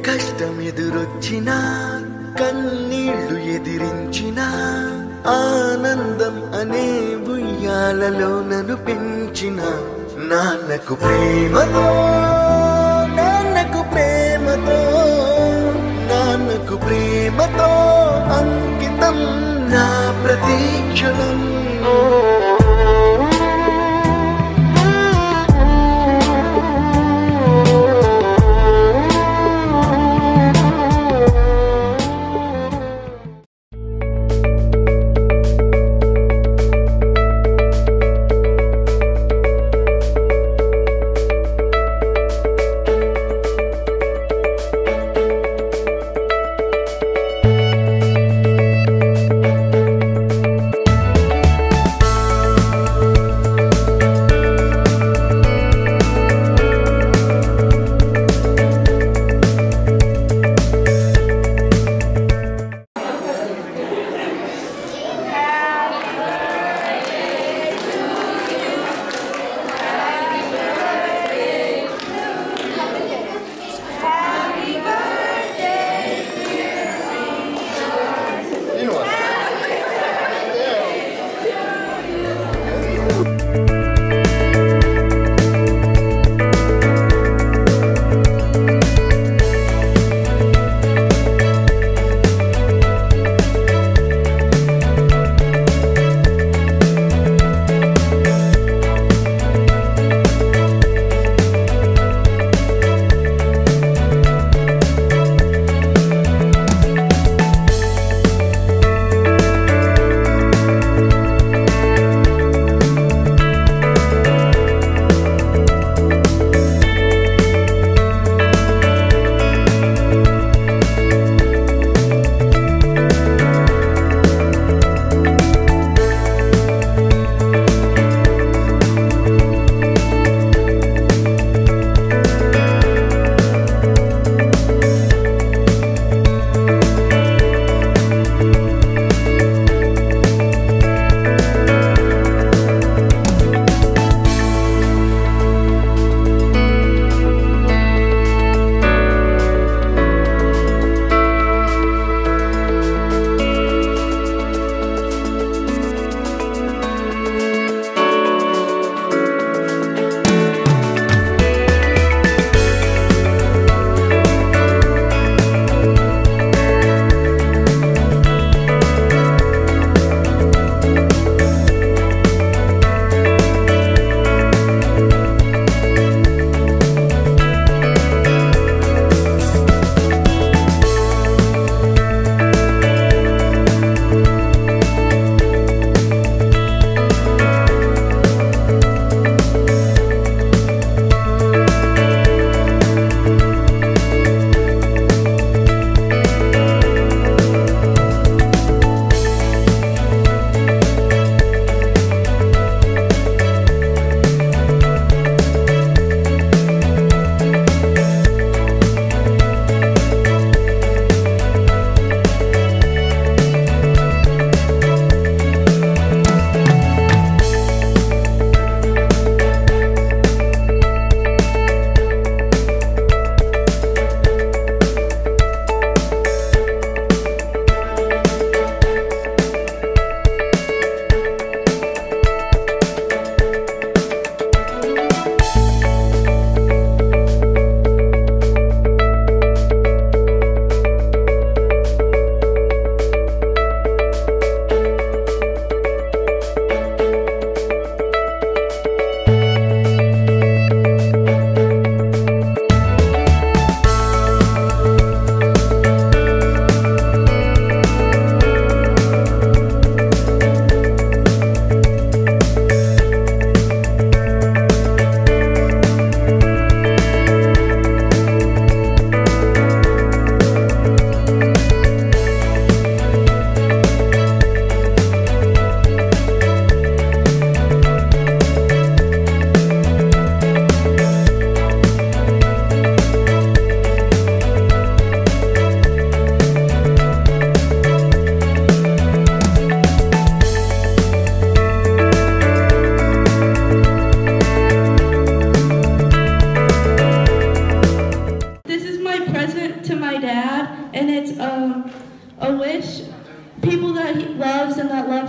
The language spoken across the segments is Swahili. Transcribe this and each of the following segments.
కష్టం ఎదురొచ్చినా కన్నీళ్లు ఎదిరించినా ఆనందం అనే ఉయ్యాలలో నన్ను పెంచిన నాన్నకు ప్రేమతో నాన్నకు ప్రేమతో నాన్నకు ప్రేమతో అంకితం నా ప్రతీక్షణం.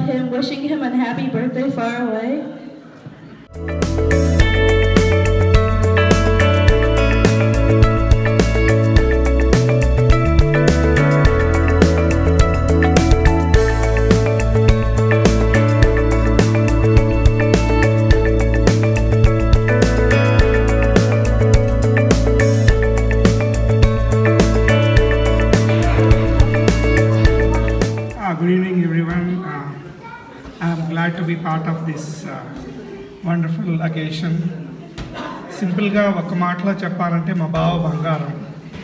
him, wishing him a happy birthday far away. Good evening, everyone. I'm glad to be part of this wonderful occasion. Simple ga oka maatlo cheppalante ma baava bangaram.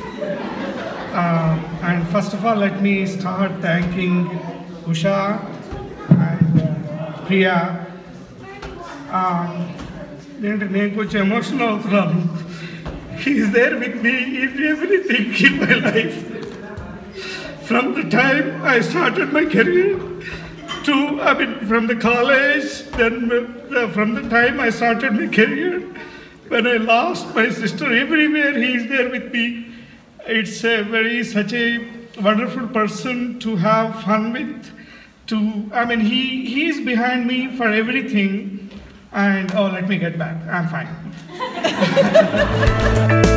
And first of all, let me start thanking Usha and Priya. నేను కొంచెం ఎమోషనల్ అవుతున్నాను. He is there with me in everything in my life. From the time I started my career from the college, then from the time I started my career, when I lost my sister, everywhere he is there with me. It's such a wonderful person to have fun with. He is behind me for everything. And let me get back. I'm fine.